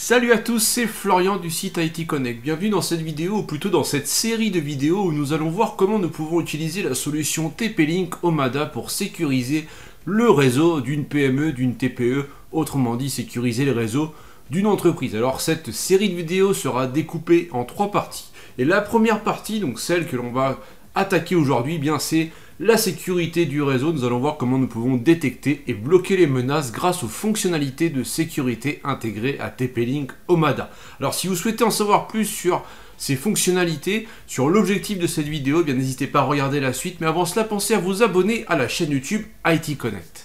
Salut à tous, c'est Florian du site IT Connect. Bienvenue dans cette vidéo, ou plutôt dans cette série de vidéos où nous allons voir comment nous pouvons utiliser la solution TP-Link Omada pour sécuriser le réseau d'une PME, d'une TPE, autrement dit sécuriser les réseaux d'une entreprise. Alors cette série de vidéos sera découpée en 3 parties. Et la première partie, donc celle que l'on va attaquer aujourd'hui, bien c'est la sécurité du réseau. Nous allons voir comment nous pouvons détecter et bloquer les menaces grâce aux fonctionnalités de sécurité intégrées à TP-Link Omada. Alors si vous souhaitez en savoir plus sur ces fonctionnalités, sur l'objectif de cette vidéo, bien n'hésitez pas à regarder la suite, mais avant cela, pensez à vous abonner à la chaîne YouTube IT Connect.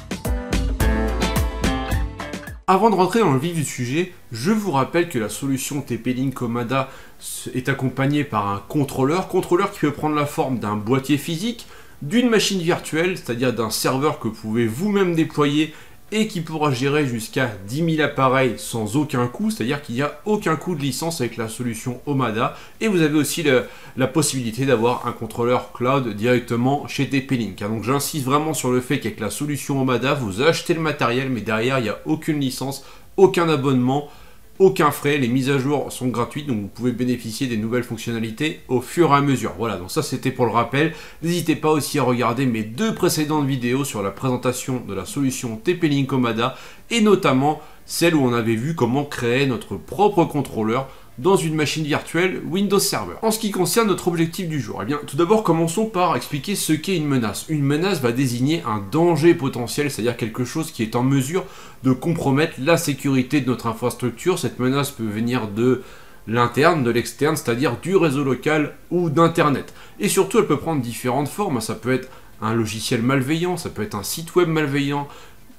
Avant de rentrer dans le vif du sujet, je vous rappelle que la solution TP-Link Omada est accompagnée par un contrôleur qui peut prendre la forme d'un boîtier physique, d'une machine virtuelle, c'est-à-dire d'un serveur que vous pouvez vous-même déployer et qui pourra gérer jusqu'à 10 000 appareils sans aucun coût, c'est-à-dire qu'il n'y a aucun coût de licence avec la solution Omada. Et vous avez aussi la possibilité d'avoir un contrôleur cloud directement chez TP-Link. Donc j'insiste vraiment sur le fait qu'avec la solution Omada, vous achetez le matériel, mais derrière, il n'y a aucune licence, aucun abonnement, aucun frais, les mises à jour sont gratuites, donc vous pouvez bénéficier des nouvelles fonctionnalités au fur et à mesure. Voilà, donc ça c'était pour le rappel. N'hésitez pas aussi à regarder mes 2 précédentes vidéos sur la présentation de la solution TP-Link Omada, et notamment celle où on avait vu comment créer notre propre contrôleur dans une machine virtuelle Windows Server. En ce qui concerne notre objectif du jour, eh bien, tout d'abord commençons par expliquer ce qu'est une menace. Une menace va désigner un danger potentiel, c'est-à-dire quelque chose qui est en mesure de compromettre la sécurité de notre infrastructure. Cette menace peut venir de l'interne, de l'externe, c'est-à-dire du réseau local ou d'Internet. Et surtout, elle peut prendre différentes formes. Ça peut être un logiciel malveillant, ça peut être un site web malveillant,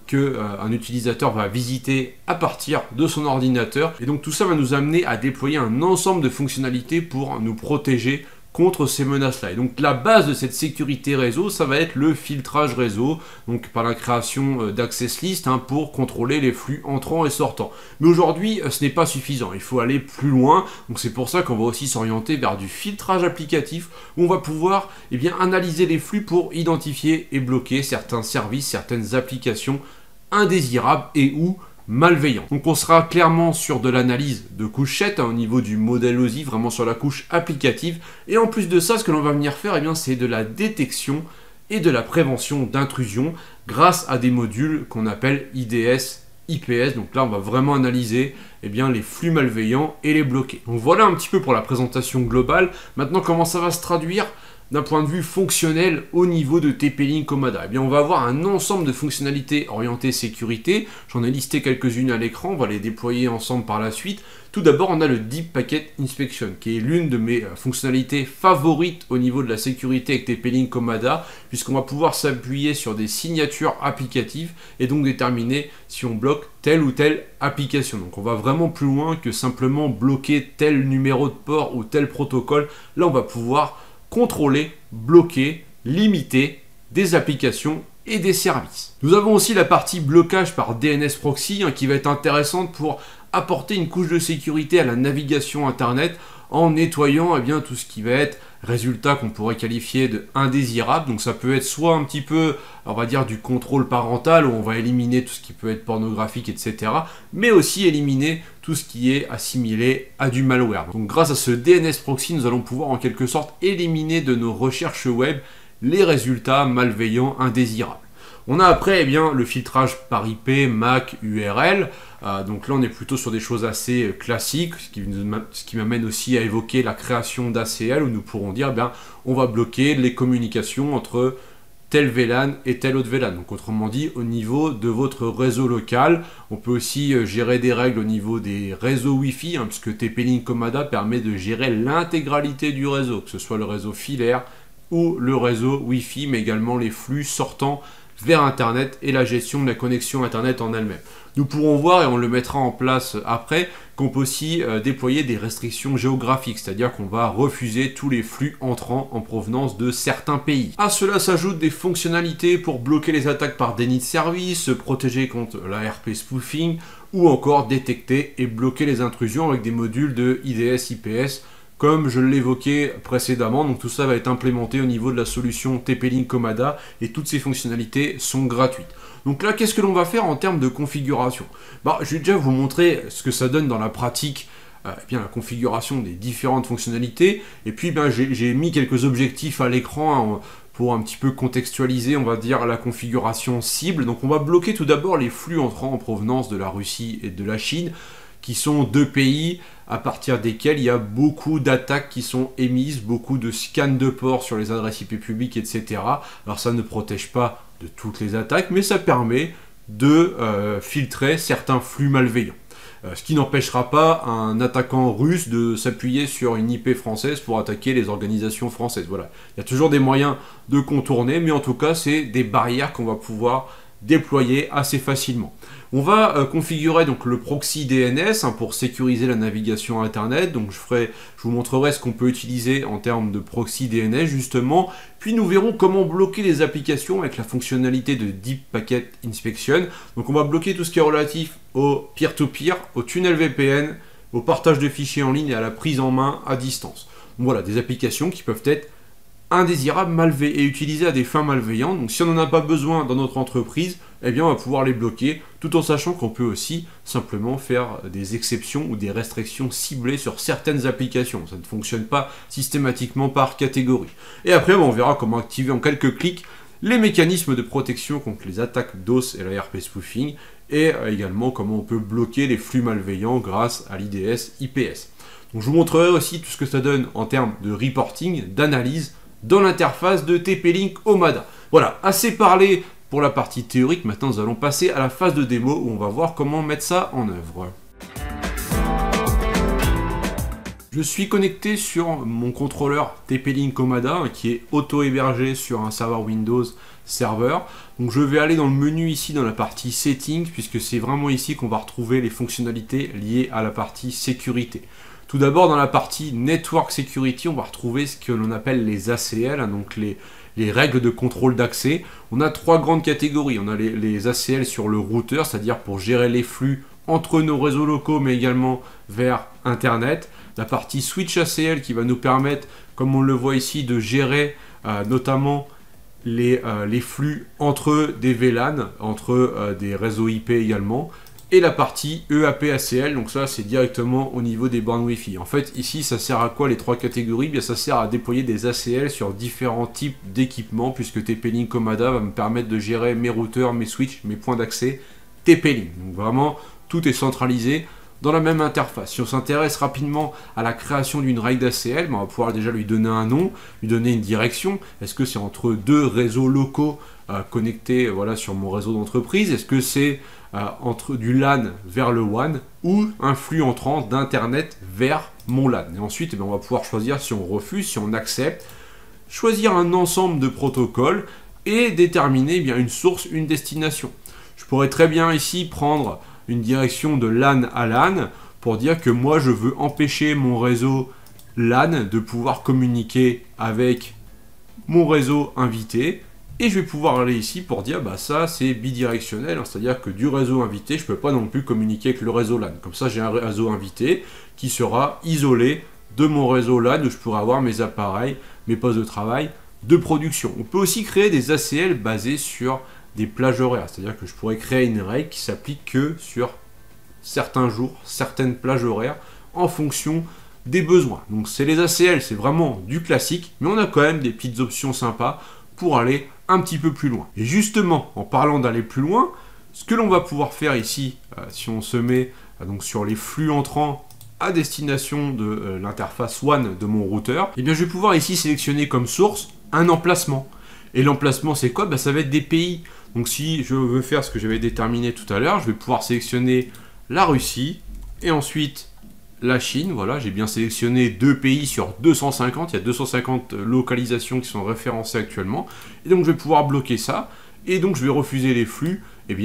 qu'un utilisateur va visiter à partir de son ordinateur. Et donc tout ça va nous amener à déployer un ensemble de fonctionnalités pour nous protéger contre ces menaces-là. Et donc la base de cette sécurité réseau, ça va être le filtrage réseau, donc par la création d'access list pour contrôler les flux entrants et sortants. Mais aujourd'hui, ce n'est pas suffisant, il faut aller plus loin, donc c'est pour ça qu'on va aussi s'orienter vers du filtrage applicatif, où on va pouvoir analyser les flux pour identifier et bloquer certains services, certaines applications indésirables et ou malveillant. Donc on sera clairement sur de l'analyse de couchettes au niveau du modèle OSI, vraiment sur la couche applicative. Et en plus de ça, ce que l'on va venir faire, c'est de la détection et de la prévention d'intrusion grâce à des modules qu'on appelle IDS, IPS. Donc là, on va vraiment analyser les flux malveillants et les bloquer. Donc voilà un petit peu pour la présentation globale. Maintenant, comment ça va se traduire d'un point de vue fonctionnel au niveau de TP-Link Omada? On va avoir un ensemble de fonctionnalités orientées sécurité. J'en ai listé quelques-unes à l'écran, on va les déployer ensemble par la suite. Tout d'abord, on a le Deep Packet Inspection, qui est l'une de mes fonctionnalités favorites au niveau de la sécurité avec TP-Link Omada, puisqu'on va pouvoir s'appuyer sur des signatures applicatives et donc déterminer si on bloque telle ou telle application. Donc on va vraiment plus loin que simplement bloquer tel numéro de port ou tel protocole. Là, on va pouvoir contrôler, bloquer, limiter des applications et des services. Nous avons aussi la partie blocage par DNS Proxy qui va être intéressante pour apporter une couche de sécurité à la navigation Internet en nettoyant tout ce qui va être résultat qu'on pourrait qualifier de indésirable. Donc ça peut être soit un petit peu, on va dire, du contrôle parental où on va éliminer tout ce qui peut être pornographique, etc. Mais aussi éliminer tout ce qui est assimilé à du malware. Donc grâce à ce DNS Proxy, nous allons pouvoir en quelque sorte éliminer de nos recherches web les résultats malveillants indésirables. On a après le filtrage par IP, MAC, URL. Donc là, on est plutôt sur des choses assez classiques, ce qui m'amène aussi à évoquer la création d'ACL, où nous pourrons dire, on va bloquer les communications entre tel VLAN et tel autre VLAN. Donc autrement dit, au niveau de votre réseau local, on peut aussi gérer des règles au niveau des réseaux Wi-Fi, puisque TP-Link Omada permet de gérer l'intégralité du réseau, que ce soit le réseau filaire ou le réseau Wi-Fi, mais également les flux sortants vers Internet et la gestion de la connexion Internet en elle-même. Nous pourrons voir, et on le mettra en place après, qu'on peut aussi déployer des restrictions géographiques, c'est-à-dire qu'on va refuser tous les flux entrants en provenance de certains pays. À cela s'ajoutent des fonctionnalités pour bloquer les attaques par déni de service, se protéger contre l'ARP spoofing, ou encore détecter et bloquer les intrusions avec des modules de IDS, IPS comme je l'évoquais précédemment. Donc tout ça va être implémenté au niveau de la solution TP-Link Comada et toutes ces fonctionnalités sont gratuites. Donc là, qu'est-ce que l'on va faire en termes de configuration? Je vais déjà vous montrer ce que ça donne dans la pratique, bien la configuration des différentes fonctionnalités. Et puis j'ai mis quelques objectifs à l'écran pour un petit peu contextualiser, on va dire, la configuration cible. Donc on va bloquer tout d'abord les flux entrants en provenance de la Russie et de la Chine, qui sont deux pays à partir desquels il y a beaucoup d'attaques qui sont émises, beaucoup de scans de ports sur les adresses IP publiques, etc. Alors ça ne protège pas de toutes les attaques, mais ça permet de filtrer certains flux malveillants. Ce qui n'empêchera pas un attaquant russe de s'appuyer sur une IP française pour attaquer les organisations françaises. Voilà. Il y a toujours des moyens de contourner, mais en tout cas, c'est des barrières qu'on va pouvoir déployer assez facilement. On va configurer donc le proxy DNS pour sécuriser la navigation Internet. Donc je vous montrerai ce qu'on peut utiliser en termes de proxy DNS justement. Puis nous verrons comment bloquer les applications avec la fonctionnalité de Deep Packet Inspection. Donc on va bloquer tout ce qui est relatif au peer-to-peer, au tunnel VPN, au partage de fichiers en ligne et à la prise en main à distance. Donc voilà, des applications qui peuvent être indésirables et utilisées à des fins malveillantes. Donc si on n'en a pas besoin dans notre entreprise, eh bien on va pouvoir les bloquer, tout en sachant qu'on peut aussi simplement faire des exceptions ou des restrictions ciblées sur certaines applications. Ça ne fonctionne pas systématiquement par catégorie. Et après, on verra comment activer en quelques clics les mécanismes de protection contre les attaques DOS et l'ARP spoofing, et également comment on peut bloquer les flux malveillants grâce à l'IDS IPS. Donc je vous montrerai aussi tout ce que ça donne en termes de reporting, d'analyse, dans l'interface de TP-Link Omada. Voilà, assez parlé pour la partie théorique. Maintenant, nous allons passer à la phase de démo où on va voir comment mettre ça en œuvre. Je suis connecté sur mon contrôleur TP-Link Omada qui est auto-hébergé sur un serveur Windows Server. Donc je vais aller dans le menu ici dans la partie Settings, puisque c'est vraiment ici qu'on va retrouver les fonctionnalités liées à la partie sécurité. Tout d'abord, dans la partie Network Security, on va retrouver ce que l'on appelle les ACL, donc les règles de contrôle d'accès. On a trois grandes catégories. On a les ACL sur le routeur, c'est-à-dire pour gérer les flux entre nos réseaux locaux, mais également vers Internet. La partie Switch ACL qui va nous permettre, comme on le voit ici, de gérer notamment les flux entre des VLAN, entre des réseaux IP également. Et la partie EAP-ACL, donc ça c'est directement au niveau des bornes Wi-Fi. En fait ici ça sert à quoi les trois catégories? Bien, ça sert à déployer des ACL sur différents types d'équipements, puisque TP-Link Omada va me permettre de gérer mes routeurs, mes switches, mes points d'accès TP-Link. Donc vraiment tout est centralisé dans la même interface. Si on s'intéresse rapidement à la création d'une règle d'ACL, on va pouvoir déjà lui donner un nom, lui donner une direction. Est-ce que c'est entre deux réseaux locaux connectés sur mon réseau d'entreprise? Est-ce que c'est entre du LAN vers le WAN ou un flux entrant d'Internet vers mon LAN? Et ensuite, on va pouvoir choisir si on refuse, si on accepte, choisir un ensemble de protocoles et déterminer une source, une destination. Je pourrais très bien ici prendre une direction de LAN à LAN pour dire que moi je veux empêcher mon réseau LAN de pouvoir communiquer avec mon réseau invité, et je vais pouvoir aller ici pour dire ça c'est bidirectionnel, c'est-à-dire que du réseau invité je ne peux pas non plus communiquer avec le réseau LAN. Comme ça j'ai un réseau invité qui sera isolé de mon réseau LAN où je pourrai avoir mes appareils, mes postes de travail de production. On peut aussi créer des ACL basés sur des plages horaires, c'est-à-dire que je pourrais créer une règle qui s'applique que sur certains jours, certaines plages horaires, en fonction des besoins. Donc c'est les ACL, c'est vraiment du classique, mais on a quand même des petites options sympas pour aller un petit peu plus loin. Et justement, en parlant d'aller plus loin, ce que l'on va pouvoir faire ici, si on se met donc sur les flux entrants à destination de l'interface WAN de mon routeur, et bien je vais pouvoir ici sélectionner comme source un emplacement. Et l'emplacement c'est quoi? Ça va être des pays. Donc si je veux faire ce que j'avais déterminé tout à l'heure, je vais pouvoir sélectionner la Russie et ensuite la Chine. Voilà, j'ai bien sélectionné 2 pays sur 250. Il y a 250 localisations qui sont référencées actuellement. Et donc je vais pouvoir bloquer ça. Et donc je vais refuser les flux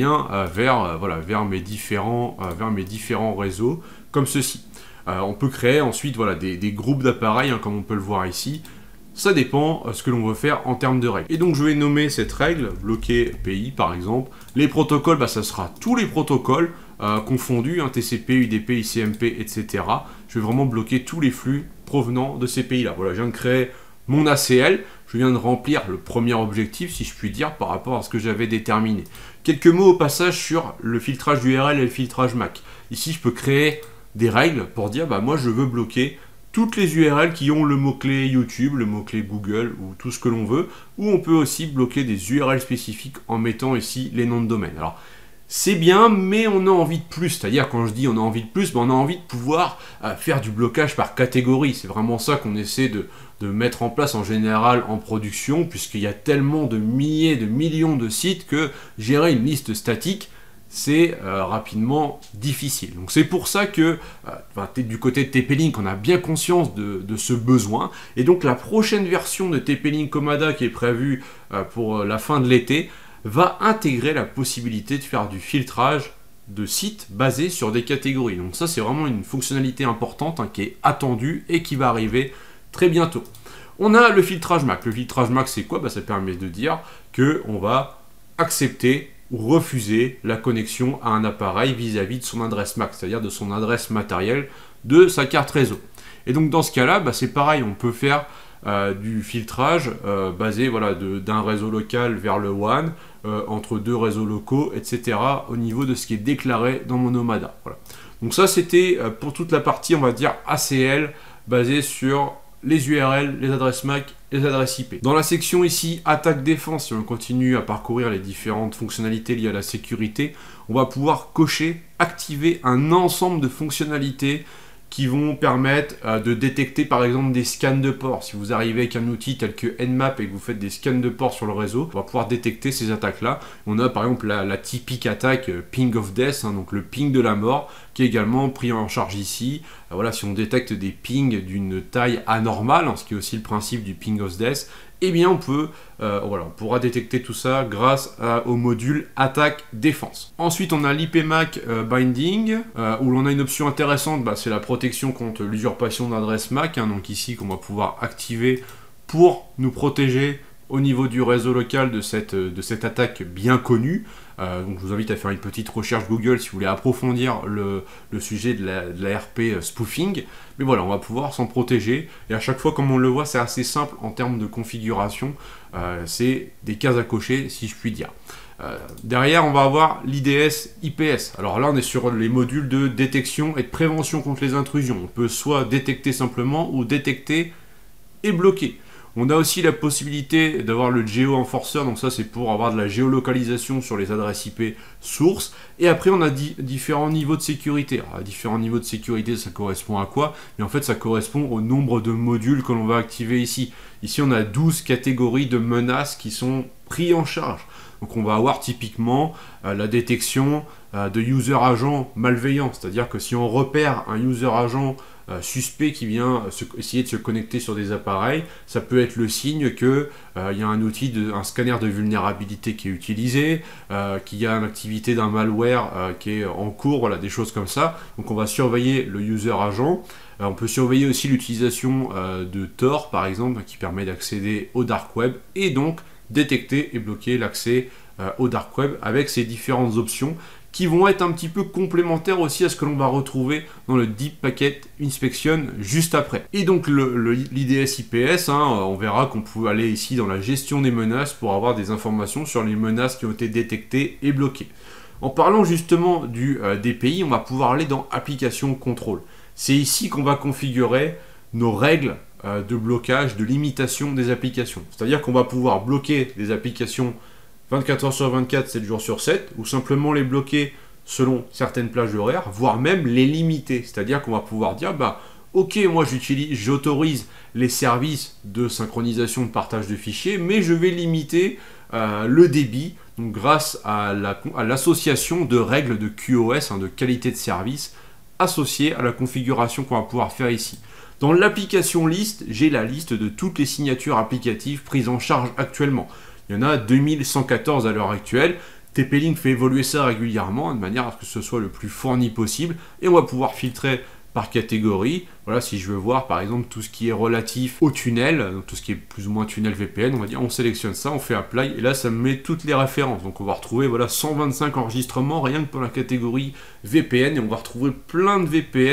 vers mes différents réseaux comme ceci. On peut créer ensuite des groupes d'appareils, comme on peut le voir ici. Ça dépend ce que l'on veut faire en termes de règles. Et donc je vais nommer cette règle, bloquer pays par exemple. Les protocoles, ça sera tous les protocoles confondus, TCP, UDP, ICMP, etc. je vais vraiment bloquer tous les flux provenant de ces pays-là. Voilà, je viens de créer mon ACL, je viens de remplir le premier objectif, si je puis dire, par rapport à ce que j'avais déterminé. Quelques mots au passage sur le filtrage d'URL et le filtrage MAC. Ici, je peux créer des règles pour dire, bah, moi, je veux bloquer toutes les URL qui ont le mot-clé YouTube, le mot-clé Google ou tout ce que l'on veut, ou on peut aussi bloquer des URL spécifiques en mettant ici les noms de domaine. Alors, c'est bien, mais on a envie de plus. C'est-à-dire, quand je dis on a envie de plus, ben on a envie de pouvoir faire du blocage par catégorie. C'est vraiment ça qu'on essaie de mettre en place en général en production, puisqu'il y a tellement de milliers, de millions de sites que gérer une liste statique, c'est rapidement difficile. Donc c'est pour ça que du côté de TP-Link, on a bien conscience de ce besoin. Et donc la prochaine version de TP-Link Comada qui est prévue pour la fin de l'été, va intégrer la possibilité de faire du filtrage de sites basés sur des catégories. Donc ça, c'est vraiment une fonctionnalité importante qui est attendue et qui va arriver très bientôt. On a le filtrage MAC. Le filtrage MAC, c'est quoi? Ça permet de dire qu'on va accepter ou refuser la connexion à un appareil vis-à-vis de son adresse MAC, c'est-à-dire de son adresse matérielle de sa carte réseau. Et donc dans ce cas-là, c'est pareil, on peut faire du filtrage basé d'un réseau local vers le WAN, entre deux réseaux locaux, etc. au niveau de ce qui est déclaré dans mon Nomada. Voilà. Donc ça, c'était pour toute la partie, on va dire, ACL, basée sur les URL, les adresses MAC, les adresses IP. Dans la section ici, attaque-défense, si on continue à parcourir les différentes fonctionnalités liées à la sécurité, on va pouvoir cocher, activer un ensemble de fonctionnalités qui vont permettre de détecter par exemple des scans de port. Si vous arrivez avec un outil tel que Nmap et que vous faites des scans de port sur le réseau, on va pouvoir détecter ces attaques-là. On a par exemple la typique attaque Ping of Death, donc le ping de la mort, qui est également pris en charge ici. Voilà, si on détecte des pings d'une taille anormale, ce qui est aussi le principe du Ping of Death, eh bien on pourra détecter tout ça grâce au module attaque-défense. Ensuite, on a l'IPMAC Binding, où l'on a une option intéressante, c'est la protection contre l'usurpation d'adresse MAC, donc ici qu'on va pouvoir activer pour nous protéger au niveau du réseau local de cette attaque bien connue. Donc je vous invite à faire une petite recherche Google si vous voulez approfondir le sujet de la RP spoofing. Mais voilà, on va pouvoir s'en protéger. Et à chaque fois, comme on le voit, c'est assez simple en termes de configuration. C'est des cases à cocher, si je puis dire. Derrière, on va avoir l'IDS IPS. Alors là, on est sur les modules de détection et de prévention contre les intrusions. On peut soit détecter simplement ou détecter et bloquer. On a aussi la possibilité d'avoir le Geo-Enforcer, donc ça c'est pour avoir de la géolocalisation sur les adresses IP sources. Et après on a différents niveaux de sécurité. Alors, différents niveaux de sécurité, ça correspond à quoi? Mais en fait ça correspond au nombre de modules que l'on va activer ici. Ici on a 12 catégories de menaces qui sont prises en charge. Donc on va avoir typiquement la détection de user agent malveillant, c'est-à-dire que si on repère un user agent suspect qui vient essayer de se connecter sur des appareils, ça peut être le signe que il y a un outil, un scanner de vulnérabilité qui est utilisé, qu'il y a une activité d'un malware qui est en cours, voilà, des choses comme ça. Donc on va surveiller le user agent. On peut surveiller aussi l'utilisation de Tor, par exemple, qui permet d'accéder au dark web, et donc détecter et bloquer l'accès au dark web avec ces différentes options qui vont être un petit peu complémentaires aussi à ce que l'on va retrouver dans le Deep Packet Inspection juste après. Et donc l'IDS IPS, on verra qu'on peut aller ici dans la gestion des menaces pour avoir des informations sur les menaces qui ont été détectées et bloquées. En parlant justement du DPI, on va pouvoir aller dans Application Control. C'est ici qu'on va configurer nos règles de blocage, de limitation des applications. C'est-à-dire qu'on va pouvoir bloquer des applications 24 heures sur 24, 7 jours sur 7, ou simplement les bloquer selon certaines plages horaires, voire même les limiter. C'est-à-dire qu'on va pouvoir dire, ok, moi j'autorise les services de synchronisation de partage de fichiers, mais je vais limiter le débit, donc grâce à l'association de règles de QoS, de qualité de service, associées à la configuration qu'on va pouvoir faire ici. Dans l'application liste, j'ai la liste de toutes les signatures applicatives prises en charge actuellement. Il y en a 2114 à l'heure actuelle. TP-Link fait évoluer ça régulièrement de manière à ce que ce soit le plus fourni possible. Et on va pouvoir filtrer par catégorie. Voilà, si je veux voir par exemple tout ce qui est relatif au tunnel, donc tout ce qui est plus ou moins tunnel VPN, on va dire on sélectionne ça, on fait apply et là ça me met toutes les références. Donc on va retrouver 125 enregistrements rien que pour la catégorie VPN et on va retrouver plein de VPN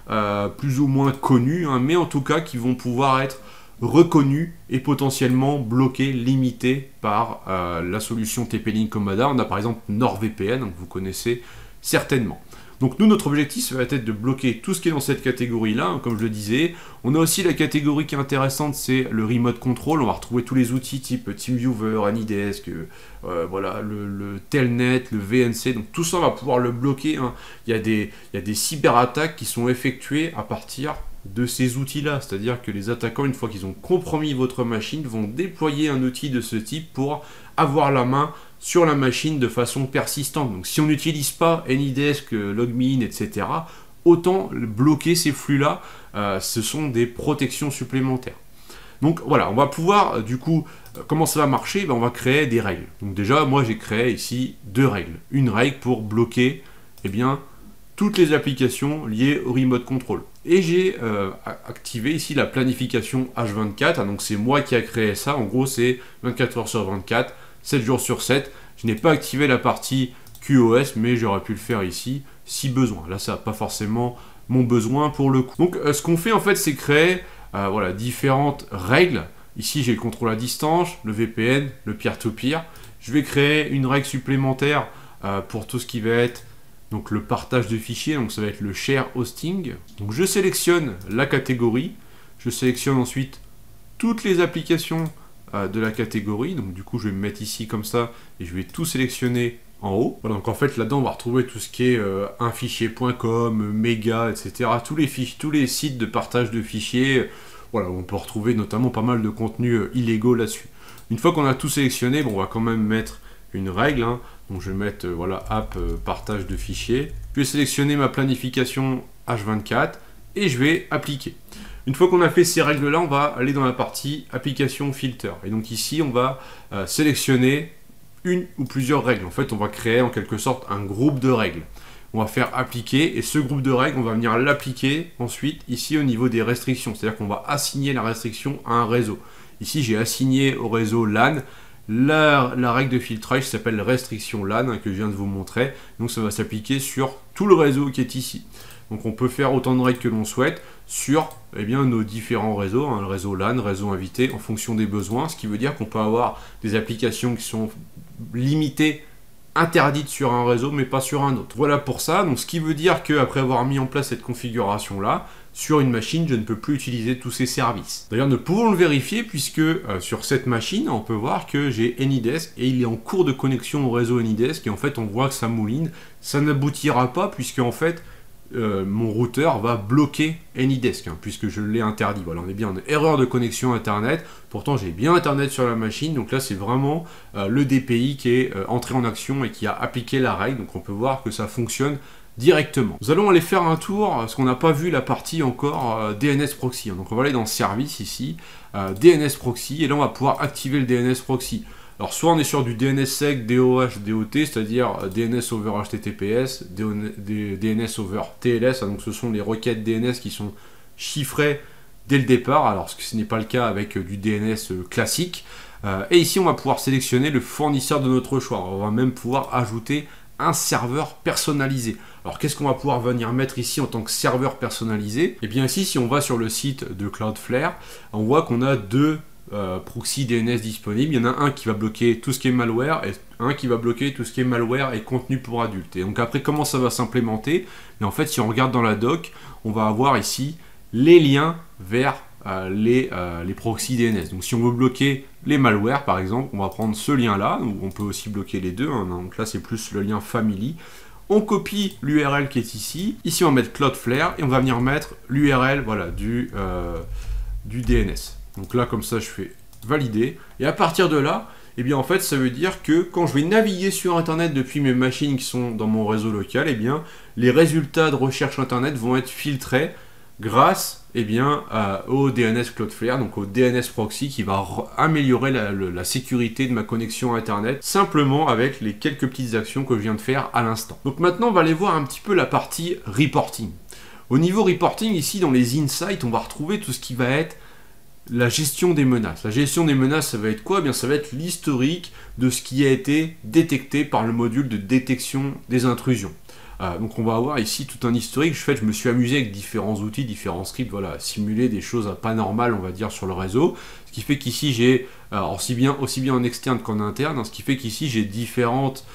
plus ou moins connus, hein, mais en tout cas qui vont pouvoir être reconnus et potentiellement bloqués, limités par la solution TP-Link Comada. On a par exemple NordVPN, donc vous connaissez certainement. Donc nous, notre objectif, ça va être de bloquer tout ce qui est dans cette catégorie-là, hein, comme je le disais. On a aussi la catégorie qui est intéressante, c'est le Remote Control. On va retrouver tous les outils type TeamViewer, AnyDesk, voilà, le Telnet, le VNC. Donc tout ça, on va pouvoir le bloquer, hein. Il y a des cyberattaques qui sont effectuées à partir de ces outils-là. C'est-à-dire que les attaquants, une fois qu'ils ont compromis votre machine, vont déployer un outil de ce type pour avoir la main sur la machine de façon persistante. Donc si on n'utilise pas AnyDesk, LogMeIn, etc., autant bloquer ces flux-là, ce sont des protections supplémentaires. Donc voilà, on va pouvoir, du coup, comment ça va marcher? On va créer des règles. Donc déjà, moi j'ai créé ici 2 règles. Une règle pour bloquer, eh bien, toutes les applications liées au Remote Control. Et j'ai activé ici la planification H24, donc c'est moi qui a créé ça. En gros, c'est 24 heures sur 24, 7 jours sur 7. Je n'ai pas activé la partie QoS, mais j'aurais pu le faire ici si besoin. Là, ça n'a pas forcément mon besoin pour le coup. Donc, ce qu'on fait en fait, c'est créer voilà, différentes règles. Ici, j'ai le contrôle à distance, le VPN, le peer-to-peer. Je vais créer une règle supplémentaire pour tout ce qui va être donc, le partage de fichiers. Donc, ça va être le share hosting. Donc, je sélectionne la catégorie. Je sélectionne ensuite toutes les applications de la catégorie. Donc, du coup, je vais me mettre ici comme ça et je vais tout sélectionner en haut. Voilà, donc en fait, là-dedans, on va retrouver tout ce qui est unfichier.com, Mega, etc. Tous les sites de partage de fichiers. Voilà, on peut retrouver notamment pas mal de contenus illégaux là-dessus. Une fois qu'on a tout sélectionné, bon, on va quand même mettre une règle. Hein. Donc, je vais mettre voilà, app partage de fichiers. Je vais sélectionner ma planification H24 et je vais appliquer. Une fois qu'on a fait ces règles-là, on va aller dans la partie application filter. Et donc ici, on va sélectionner une ou plusieurs règles. En fait, on va créer en quelque sorte un groupe de règles. On va faire appliquer et ce groupe de règles, on va venir l'appliquer ensuite ici au niveau des restrictions. C'est-à-dire qu'on va assigner la restriction à un réseau. Ici, j'ai assigné au réseau LAN la règle de filtrage qui s'appelle restriction LAN que je viens de vous montrer. Donc ça va s'appliquer sur tout le réseau qui est ici. Donc on peut faire autant de règles que l'on souhaite sur eh bien, nos différents réseaux, hein, le réseau LAN, réseau invité, en fonction des besoins, ce qui veut dire qu'on peut avoir des applications qui sont limitées, interdites sur un réseau, mais pas sur un autre. Voilà pour ça, donc ce qui veut dire qu'après avoir mis en place cette configuration-là, sur une machine, je ne peux plus utiliser tous ces services. D'ailleurs, nous pouvons le vérifier puisque sur cette machine, on peut voir que j'ai AnyDesk et il est en cours de connexion au réseau AnyDesk et en fait, on voit que ça mouline. Ça n'aboutira pas puisque en fait, mon routeur va bloquer AnyDesk, hein, puisque je l'ai interdit. Voilà, on est bien en erreur de connexion Internet. Pourtant, j'ai bien Internet sur la machine. Donc là, c'est vraiment le DPI qui est entré en action et qui a appliqué la règle. Donc on peut voir que ça fonctionne directement. Nous allons aller faire un tour, parce qu'on n'a pas vu la partie encore DNS Proxy. Donc on va aller dans Service ici, DNS Proxy, et là on va pouvoir activer le DNS Proxy. Alors soit on est sur du DNSSEC, DOH, DOT, c'est-à-dire DNS over HTTPS, DNS over TLS, donc ce sont les requêtes DNS qui sont chiffrées dès le départ, alors ce n'est pas le cas avec du DNS classique. Et ici on va pouvoir sélectionner le fournisseur de notre choix. On va même pouvoir ajouter un serveur personnalisé. Alors qu'est-ce qu'on va pouvoir venir mettre ici en tant que serveur personnalisé? Et bien ici, si on va sur le site de Cloudflare, on voit qu'on a deux proxy DNS disponibles. Il y en a un qui va bloquer tout ce qui est malware et un qui va bloquer tout ce qui est malware et contenu pour adultes. Et donc après, comment ça va s'implémenter? Mais en fait, si on regarde dans la doc, on va avoir ici les liens vers les proxy DNS. Donc si on veut bloquer les malwares par exemple, on va prendre ce lien là, ou on peut aussi bloquer les deux, hein. Donc là c'est plus le lien family. On copie l'URL qui est ici, on va mettre Cloudflare et on va venir mettre l'URL voilà, du DNS. Donc là comme ça je fais valider, et à partir de là, eh bien en fait ça veut dire que quand je vais naviguer sur internet depuis mes machines qui sont dans mon réseau local, eh bien les résultats de recherche internet vont être filtrés grâce eh bien, au DNS Cloudflare, donc au DNS Proxy qui va améliorer la sécurité de ma connexion Internet, simplement avec les quelques petites actions que je viens de faire à l'instant. Donc maintenant, on va aller voir un petit peu la partie reporting. Au niveau reporting, ici dans les insights, on va retrouver tout ce qui va être la gestion des menaces. La gestion des menaces, ça va être quoi? Eh bien, ça va être l'historique de ce qui a été détecté par le module de détection des intrusions. Donc on va avoir ici tout un historique. Je me suis amusé avec différents outils, différents scripts, voilà, à simuler des choses pas normales, on va dire, sur le réseau. Ce qui fait qu'ici j'ai, aussi bien en externe qu'en interne, hein, ce qui fait qu'ici j'ai différentes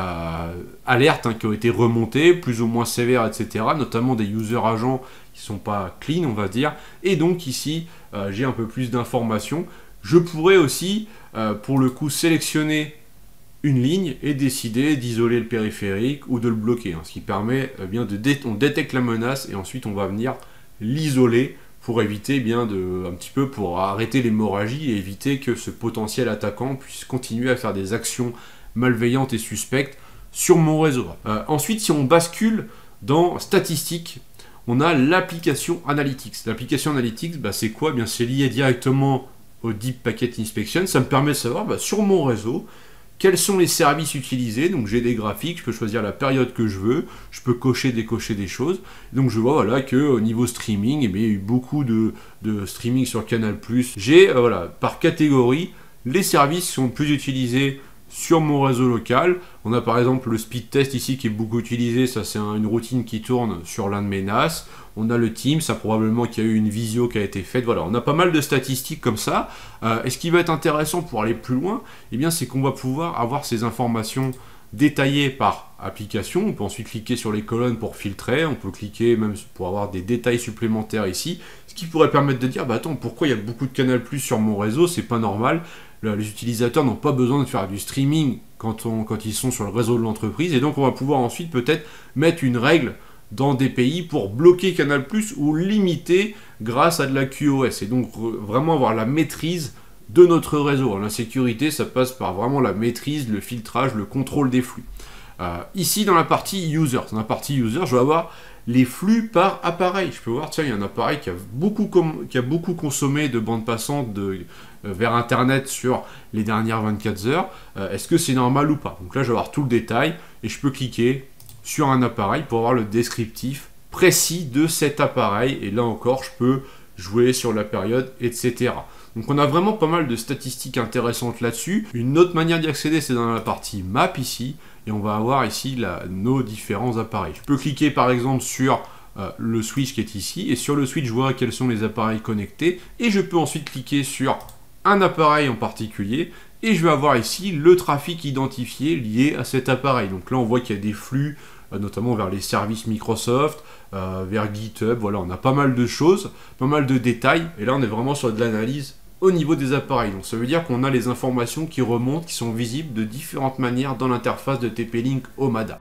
alertes qui ont été remontées, plus ou moins sévères, etc. Notamment des user agents qui sont pas clean, on va dire. Et donc ici, j'ai un peu plus d'informations. Je pourrais aussi, pour le coup, sélectionner une ligne et décider d'isoler le périphérique ou de le bloquer, hein, ce qui permet bien on détecte la menace et ensuite on va venir l'isoler pour éviter un petit peu pour arrêter l'hémorragie et éviter que ce potentiel attaquant puisse continuer à faire des actions malveillantes et suspectes sur mon réseau. Ensuite, si on bascule dans statistiques, on a l'application Analytics. L'application Analytics, c'est quoi? C'est lié directement au Deep Packet Inspection. Ça me permet de savoir sur mon réseau quels sont les services utilisés. Donc j'ai des graphiques, je peux choisir la période que je veux, je peux cocher, décocher des choses. Donc je vois qu'au niveau streaming, il y a eu beaucoup de streaming sur Canal+. J'ai par catégorie les services qui sont le plus utilisés sur mon réseau local. On a par exemple le speed test ici qui est beaucoup utilisé, ça c'est une routine qui tourne sur l'un de mes NAS. On a le Teams, ça probablement qu'il y a eu une visio qui a été faite. Voilà, on a pas mal de statistiques comme ça. Et ce qui va être intéressant pour aller plus loin, c'est qu'on va pouvoir avoir ces informations détaillées par application. On peut ensuite cliquer sur les colonnes pour filtrer, on peut cliquer même pour avoir des détails supplémentaires ici, ce qui pourrait permettre de dire, attends, pourquoi il y a beaucoup de Canal+ sur mon réseau, c'est pas normal. Les utilisateurs n'ont pas besoin de faire du streaming quand ils sont sur le réseau de l'entreprise, et donc on va pouvoir ensuite peut-être mettre une règle dans des pays pour bloquer Canal+ ou limiter grâce à de la QoS, et donc vraiment avoir la maîtrise de notre réseau. La sécurité, ça passe par vraiment la maîtrise, le filtrage, le contrôle des flux. Ici, dans la partie user, je vais avoir les flux par appareil. Je peux voir, tiens, il y a un appareil qui a beaucoup consommé de bande passante vers Internet sur les dernières 24 heures. Est-ce que c'est normal ou pas? Donc là, je vais avoir tout le détail et je peux cliquer sur un appareil pour avoir le descriptif précis de cet appareil. Et là encore, je peux jouer sur la période, etc. Donc on a vraiment pas mal de statistiques intéressantes là-dessus. Une autre manière d'y accéder, c'est dans la partie map ici. Et on va avoir ici nos différents appareils. Je peux cliquer par exemple sur le switch qui est ici. Et sur le switch, je vois quels sont les appareils connectés. Et je peux ensuite cliquer sur un appareil en particulier. Et je vais avoir ici le trafic identifié lié à cet appareil. Donc là, on voit qu'il y a des flux, notamment vers les services Microsoft, vers GitHub. Voilà, on a pas mal de choses, pas mal de détails. Et là, on est vraiment sur de l'analyse au niveau des appareils. Donc ça veut dire qu'on a les informations qui remontent, qui sont visibles de différentes manières dans l'interface de TP-Link Omada.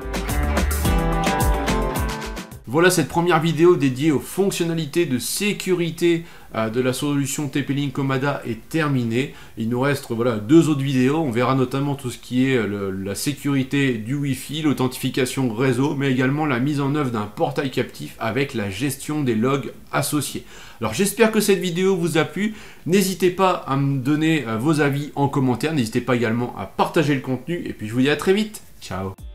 Voilà, cette première vidéo dédiée aux fonctionnalités de sécurité de la solution TP-Link Omada est terminée. Il nous reste deux autres vidéos. On verra notamment tout ce qui est la sécurité du Wi-Fi, l'authentification réseau, mais également la mise en œuvre d'un portail captif avec la gestion des logs associés. Alors j'espère que cette vidéo vous a plu. N'hésitez pas à me donner vos avis en commentaire. N'hésitez pas également à partager le contenu. Et puis je vous dis à très vite. Ciao.